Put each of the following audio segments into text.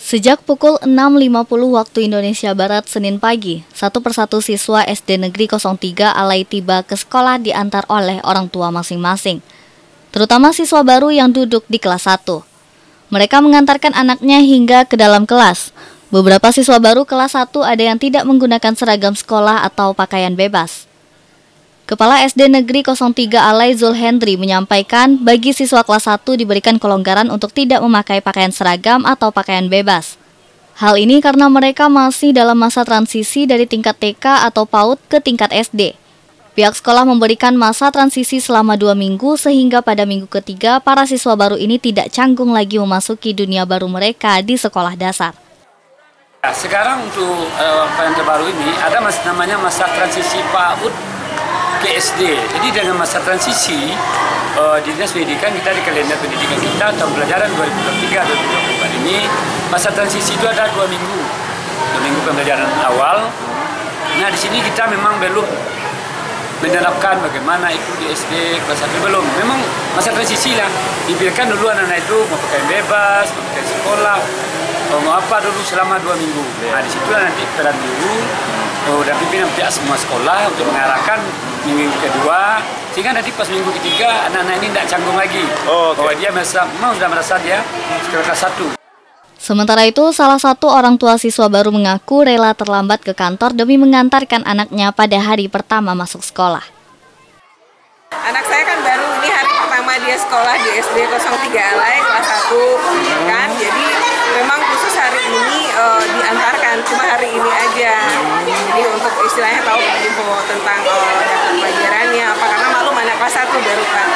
Sejak pukul 6.50 waktu Indonesia Barat Senin pagi, satu persatu siswa SD Negeri 03 Alai tiba ke sekolah diantar oleh orang tua masing-masing, terutama siswa baru yang duduk di kelas 1. Mereka mengantarkan anaknya hingga ke dalam kelas. Beberapa siswa baru kelas 1 ada yang tidak menggunakan seragam sekolah atau pakaian bebas. Kepala SD Negeri 03 Alai Zulhendri menyampaikan bagi siswa kelas 1 diberikan kelonggaran untuk tidak memakai pakaian seragam atau pakaian bebas. Hal ini karena mereka masih dalam masa transisi dari tingkat TK atau PAUD ke tingkat SD. Pihak sekolah memberikan masa transisi selama 2 minggu sehingga pada minggu ketiga para siswa baru ini tidak canggung lagi memasuki dunia baru mereka di sekolah dasar. Sekarang untuk yang terbaru ini ada namanya masa transisi PAUD ke SD. Jadi dengan masa transisi di Dinas Pendidikan kita di kalender pendidikan kita tahun pelajaran 2023-2024 ini masa transisi itu ada 2 minggu. 2 minggu pembelajaran awal. Nah di sini kita memang belum menerapkan bagaimana itu di SD kelas 1 belum. Memang masa transisi lah. Diberikan dulu anak-anak itu mau pakaian bebas, mau pakaian sekolah, mau apa dulu selama 2 minggu. Nah di situ nanti peran dulu dan pimpinan pihak semua sekolah untuk mengarahkan minggu kedua, sehingga nanti pas minggu ketiga anak-anak ini tidak canggung lagi. Bahwa dia memang sudah merasa dia kelas 1. Sementara itu, salah satu orang tua siswa baru mengaku rela terlambat ke kantor demi mengantarkan anaknya pada hari pertama masuk sekolah. Anak saya kan baru ini hari pertama dia sekolah di SD 03 Alai kelas 1 kan, jadi memang khusus hari ini diantarkan, cuma hari ini aja. Jadi untuk istilahnya tahu info tentang daftar pelajarannya apa, karena maklum anak kelas 1 baru kan.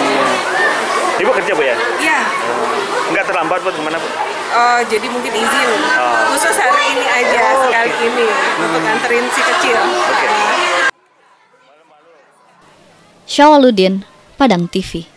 Ibu kerja Bu ya? Iya. Nggak terlambat Bu, kemana Bu? Jadi mungkin izin, khusus hari ini aja, sekali ini untuk nganterin si kecil. Syawaludin, Padang TV.